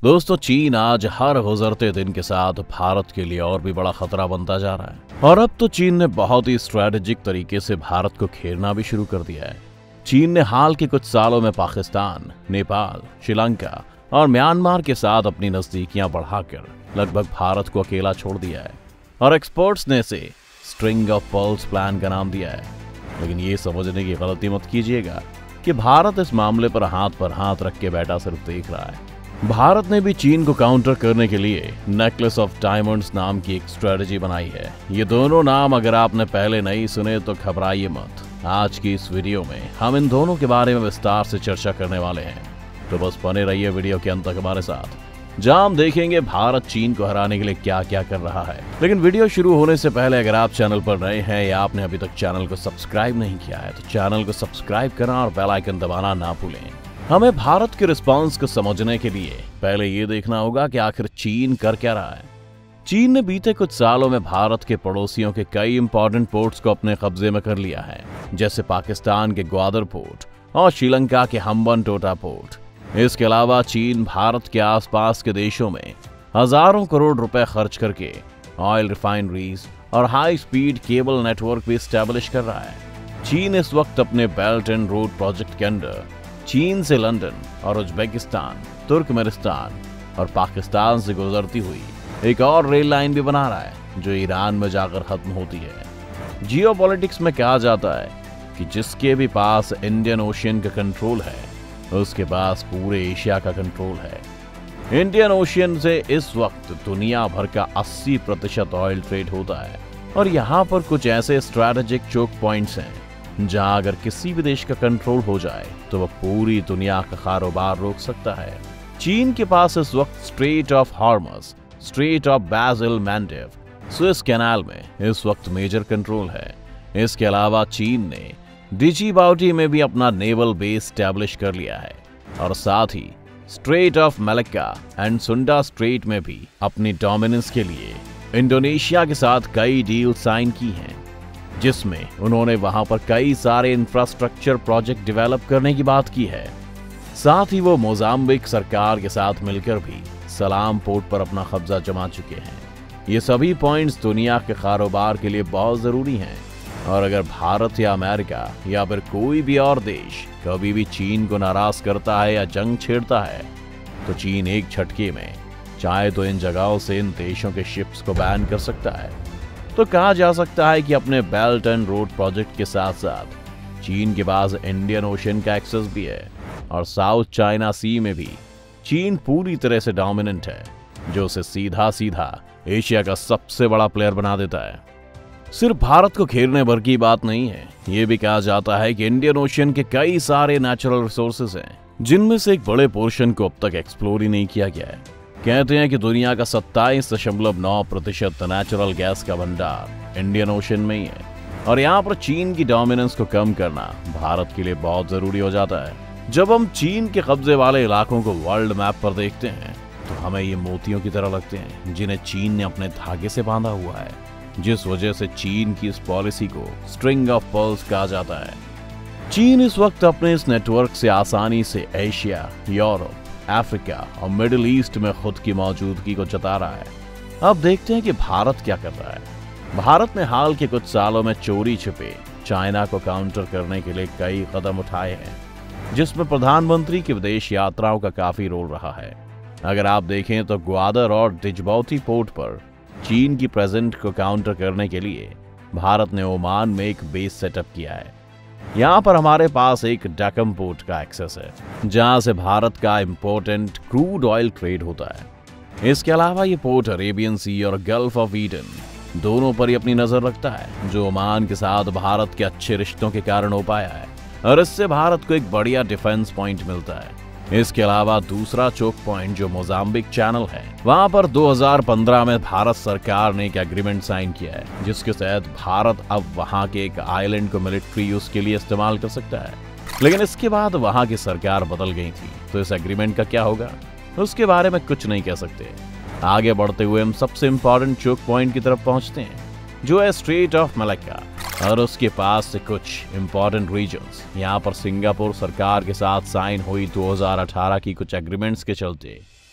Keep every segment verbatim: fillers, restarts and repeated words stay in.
दोस्तों, चीन आज हर गुजरते दिन के साथ भारत के लिए और भी बड़ा खतरा बनता जा रहा है और अब तो चीन ने बहुत ही स्ट्रेटेजिक तरीके से भारत को घेरना भी शुरू कर दिया है। चीन ने हाल के कुछ सालों में पाकिस्तान, नेपाल, श्रीलंका और म्यांमार के साथ अपनी नजदीकियां बढ़ाकर लगभग भारत को अकेला छोड़ दिया है और एक्सपर्ट्स ने इसे स्ट्रिंग ऑफ पर्ल्स प्लान का नाम दिया है। लेकिन ये समझने की गलती मत कीजिएगा कि भारत इस मामले पर हाथ पर हाथ रख के बैठा सिर्फ देख रहा है। भारत ने भी चीन को काउंटर करने के लिए नेकलेस ऑफ डायमंड्स नाम की एक स्ट्रेटजी बनाई है। ये दोनों नाम अगर आपने पहले नहीं सुने तो घबराइए मत। आज की इस वीडियो में हम इन दोनों के बारे में विस्तार से चर्चा करने वाले हैं, तो बस बने रहिए वीडियो के अंत तक हमारे साथ, जहां हम देखेंगे भारत चीन को हराने के लिए क्या क्या कर रहा है। लेकिन वीडियो शुरू होने से पहले अगर आप चैनल पर नए हैं या आपने अभी तक चैनल को सब्सक्राइब नहीं किया है तो चैनल को सब्सक्राइब करना और बेल आइकन दबाना ना भूलें। हमें भारत के रिस्पांस को समझने के लिए पहले ये देखना होगा कि आखिर चीन कर क्या रहा है। चीन ने बीते कुछ सालों में भारत के पड़ोसियों के कई इंपॉर्टेंट पोर्ट्स को अपने कब्जे में कर लिया है, जैसे पाकिस्तान के ग्वादर पोर्ट और श्रीलंका के हम्बनटोटा पोर्ट। इसके अलावा चीन भारत के आसपास के देशों में हजारों करोड़ रुपए खर्च करके ऑयल रिफाइनरीज और हाई स्पीड केबल नेटवर्क भी स्टैब्लिश कर रहा है। चीन इस वक्त अपने बेल्ट एंड रोड प्रोजेक्ट के अंडर चीन से लंदन और उज्बेकिस्तान, तुर्कमेनिस्तान और पाकिस्तान से गुजरती हुई एक और रेल लाइन भी बना रहा है जो ईरान में जाकर खत्म होती है। जियोपॉलिटिक्स में कहा जाता है कि जिसके भी पास इंडियन ओशियन का कंट्रोल है उसके पास पूरे एशिया का कंट्रोल है। इंडियन ओशियन से इस वक्त दुनिया भर का अस्सी प्रतिशत ऑयल ट्रेड होता है और यहाँ पर कुछ ऐसे स्ट्रैटेजिक चोक पॉइंट्स हैं जहां अगर किसी भी देश का कंट्रोल हो जाए तो वह पूरी दुनिया का कारोबार रोक सकता है। चीन के पास इस वक्त strait of Hormuz, strait of Bab el Mandeb, Swiss canal में इस वक्त मेजर कंट्रोल है। इसके अलावा चीन ने डिजीबाउटी में भी अपना नेवल बेस स्टैब्लिश कर लिया है और साथ ही strait of Malacca and Sunda strait में भी अपनी डोमिनेंस के लिए इंडोनेशिया के साथ कई डील साइन की हैं, जिसमें उन्होंने वहां पर कई सारे इंफ्रास्ट्रक्चर प्रोजेक्ट डेवलप करने की बात की है। साथ ही वो मोजाम्बिक सरकार के साथ मिलकर भी सलाम पोर्ट पर अपना कब्जा जमा चुके हैं। ये सभी पॉइंट्स दुनिया के कारोबार के लिए बहुत जरूरी हैं और अगर भारत या अमेरिका या फिर कोई भी और देश कभी भी चीन को नाराज करता है या जंग छेड़ता है तो चीन एक झटके में चाहे तो इन जगहों से इन देशों के शिप्स को बैन कर सकता है। तो कहा जा सकता है कि अपने बेल्ट एंड रोड प्रोजेक्ट के साथ साथ चीन के पास इंडियन ओशन का एक्सेस भी है और साउथ चाइना सी में भी चीन पूरी तरह से डोमिनेंट है, जो उसे सीधा सीधा एशिया का सबसे बड़ा प्लेयर बना देता है। सिर्फ भारत को घेरने भर की बात नहीं है, ये भी कहा जाता है कि इंडियन ओशन के कई सारे नेचुरल रिसोर्सेज हैं जिनमें से एक बड़े पोर्शन को अब तक एक्सप्लोर ही नहीं किया गया है। कहते हैं कि दुनिया का सत्ताईस दशमलव नौ प्रतिशत नेचुरल गैस का भंडार इंडियन ओशन में ही है और यहाँ पर चीन की डोमिनेंस को कम करना भारत के लिए बहुत जरूरी हो जाता है। जब हम चीन के कब्जे वाले इलाकों को वर्ल्ड मैप पर देखते हैं तो हमें ये मोतियों की तरह लगते हैं जिन्हें चीन ने अपने धागे से बांधा हुआ है, जिस वजह से चीन की इस पॉलिसी को स्ट्रिंग ऑफ पर्ल्स कहा जाता है। चीन इस वक्त अपने इस नेटवर्क से आसानी से एशिया, यूरोप, अफ्रीका और मिडिल ईस्ट में खुद की मौजूदगी को जता रहा है। अब देखते हैं कि भारत क्या कर रहा है। भारत ने हाल के कुछ सालों में चोरी छिपे चाइना को काउंटर करने के लिए कई कदम उठाए हैं, जिसमें प्रधानमंत्री की विदेश यात्राओं का काफी रोल रहा है। अगर आप देखें तो ग्वादर और डिजबाउटी पोर्ट पर चीन की प्रेजेंट को काउंटर करने के लिए भारत ने ओमान में एक बेस सेटअप किया है। यहाँ पर हमारे पास एक डैकम पोर्ट का एक्सेस है जहाँ से भारत का इम्पोर्टेंट क्रूड ऑयल ट्रेड होता है। इसके अलावा ये पोर्ट अरेबियन सी और गल्फ ऑफ ईडन दोनों पर ही अपनी नजर रखता है, जो ओमान के साथ भारत के अच्छे रिश्तों के कारण हो पाया है और इससे भारत को एक बढ़िया डिफेंस पॉइंट मिलता है। इसके अलावा दूसरा चोक पॉइंट जो मोजाम्बिक चैनल है, वहां पर दो हज़ार पंद्रह में भारत सरकार ने एक एग्रीमेंट साइन किया है जिसके तहत भारत अब वहां के एक आइलैंड को मिलिट्री यूज के लिए इस्तेमाल कर सकता है। लेकिन इसके बाद वहां की सरकार बदल गई थी, तो इस एग्रीमेंट का क्या होगा उसके बारे में कुछ नहीं कह सकते। आगे बढ़ते हुए हम सबसे इंपॉर्टेंट चोक पॉइंट की तरफ पहुंचते हैं जो है स्ट्रेट ऑफ मलक्का और उसके पास से कुछ इंपॉर्टेंट रीजन्स। यहाँ पर सिंगापुर सरकार के साथ साइन हुई दो हज़ार अठारह की कुछ एग्रीमेंट्स के चलते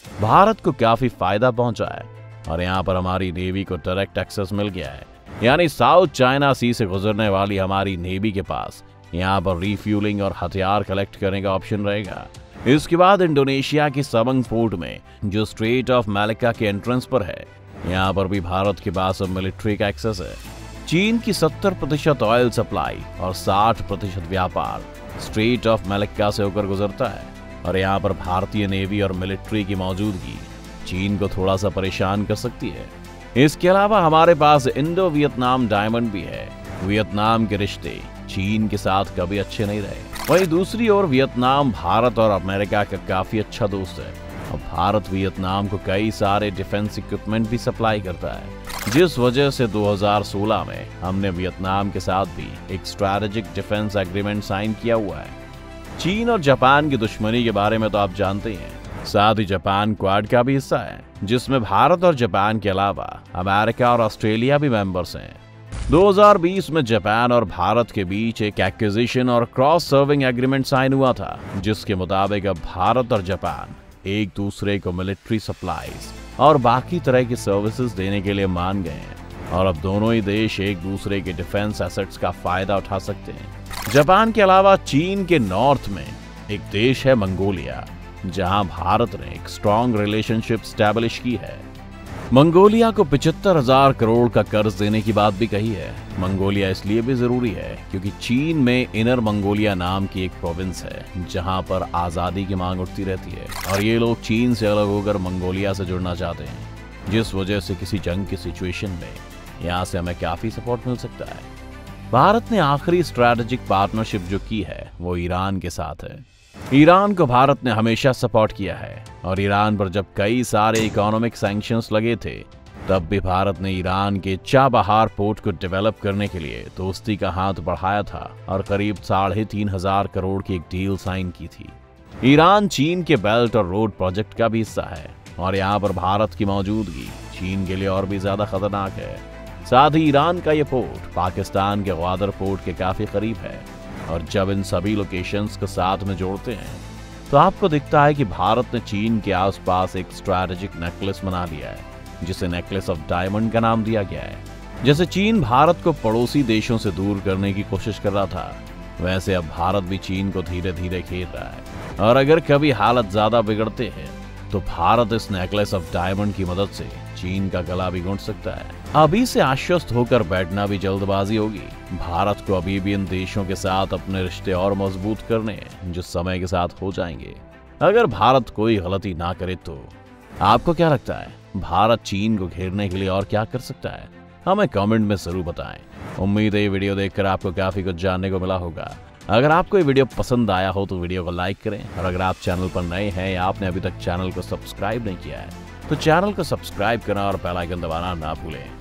भारत को काफी फायदा पहुंचा है और यहाँ पर हमारी नेवी को डायरेक्ट एक्सेस मिल गया है। यानी साउथ चाइना सी से गुजरने वाली हमारी नेवी के पास यहाँ पर रिफ्यूलिंग और हथियार कलेक्ट करने का ऑप्शन रहेगा। इसके बाद इंडोनेशिया की सबंग पोर्ट में जो स्ट्रेट ऑफ मैलिका के एंट्रेंस पर है, यहाँ पर भी भारत के पास अब मिलिट्री का एक्सेस है। चीन की सत्तर प्रतिशत ऑयल सप्लाई और साठ प्रतिशत व्यापार स्ट्रेट ऑफ मैलिका से होकर गुजरता है और यहाँ पर भारतीय नेवी और मिलिट्री की मौजूदगी चीन को थोड़ा सा परेशान कर सकती है। इसके अलावा हमारे पास इंडो वियतनाम डायमंड भी है। वियतनाम के रिश्ते चीन के साथ कभी अच्छे नहीं रहे। वहीं दूसरी ओर वियतनाम भारत और अमेरिका का काफी अच्छा दोस्त है और भारत वियतनाम को कई सारे डिफेंस इक्विपमेंट भी सप्लाई करता है, जिस वजह से दो हज़ार सोलह में हमने वियतनाम के साथ भी एक स्ट्रैटेजिक डिफेंस एग्रीमेंट साइन किया हुआ है। चीन और जापान की दुश्मनी के बारे में तो आप जानते ही हैं। साथ ही जापान क्वाड का भी हिस्सा है, जिसमें भारत और जापान के अलावा अमेरिका और ऑस्ट्रेलिया भी मेंबर्स हैं। दो हज़ार बीस में जापान और भारत के बीच एक एक्विजिशन और क्रॉस सर्विंग एग्रीमेंट साइन हुआ था, जिसके मुताबिक अब भारत और जापान एक दूसरे को मिलिट्री सप्लाईज और बाकी तरह की सर्विसेज देने के लिए मान गए हैं और अब दोनों ही देश एक दूसरे के डिफेंस एसेट्स का फायदा उठा सकते हैं। जापान के अलावा चीन के नॉर्थ में एक देश है मंगोलिया, जहां भारत ने एक स्ट्रॉन्ग रिलेशनशिप स्टैब्लिश की है। मंगोलिया को पिछहत्तर हजार करोड़ का कर्ज देने की बात भी कही है। मंगोलिया इसलिए भी जरूरी है क्योंकि चीन में इनर मंगोलिया नाम की एक प्रोविंस है, जहां पर आजादी की मांग उठती रहती है और ये लोग चीन से अलग होकर मंगोलिया से जुड़ना चाहते हैं, जिस वजह से किसी जंग की सिचुएशन में यहाँ से हमें काफी सपोर्ट मिल सकता है। भारत ने आखिरी स्ट्रैटेजिक पार्टनरशिप जो की है वो ईरान के साथ है। ईरान को भारत ने हमेशा सपोर्ट किया है और ईरान पर जब कई सारे इकोनॉमिक सैंक्शंस लगे थे, तब भी भारत ने ईरान के चाबहार पोर्ट को डेवलप करने के लिए दोस्ती का हाथ बढ़ाया था और करीब साढ़े तीन हजार करोड़ की एक डील साइन की थी। ईरान चीन के बेल्ट और रोड प्रोजेक्ट का भी हिस्सा है और यहाँ पर भारत की मौजूदगी चीन के लिए और भी ज्यादा खतरनाक है। साथ ही ईरान का ये पोर्ट पाकिस्तान के ग्वादर पोर्ट के काफी करीब है और जब इन सभी लोकेशंस को साथ में जोड़ते हैं तो आपको दिखता है कि भारत ने चीन के आसपास एक स्ट्रैटेजिक नेकलेस बना लिया है, जिसे नेकलेस ऑफ डायमंड का नाम दिया गया है। जैसे चीन भारत को पड़ोसी देशों से दूर करने की कोशिश कर रहा था, वैसे अब भारत भी चीन को धीरे धीरे घेर रहा है और अगर कभी हालत ज्यादा बिगड़ते हैं तो भारत इस नेकलेस ऑफ डायमंड की मदद से चीन का गला भी घोंट सकता है। अभी से आश्वस्त होकर बैठना भी जल्दबाजी होगी। भारत को अभी भी इन देशों के साथ अपने रिश्ते और मजबूत करने हैं, जो समय के साथ हो जाएंगे अगर भारत कोई गलती ना करे तो। आपको क्या लगता है, भारत चीन को घेरने के लिए और क्या कर सकता है? हमें कमेंट में जरूर बताएं। उम्मीद है ये वीडियो देखकर आपको काफी कुछ जानने को मिला होगा। अगर आपको ये वीडियो पसंद आया हो तो वीडियो को लाइक करें और अगर आप चैनल पर नए हैं या आपने अभी तक चैनल को सब्सक्राइब नहीं किया है तो चैनल को सब्सक्राइब करना और बेल आइकन दबाना ना भूलें।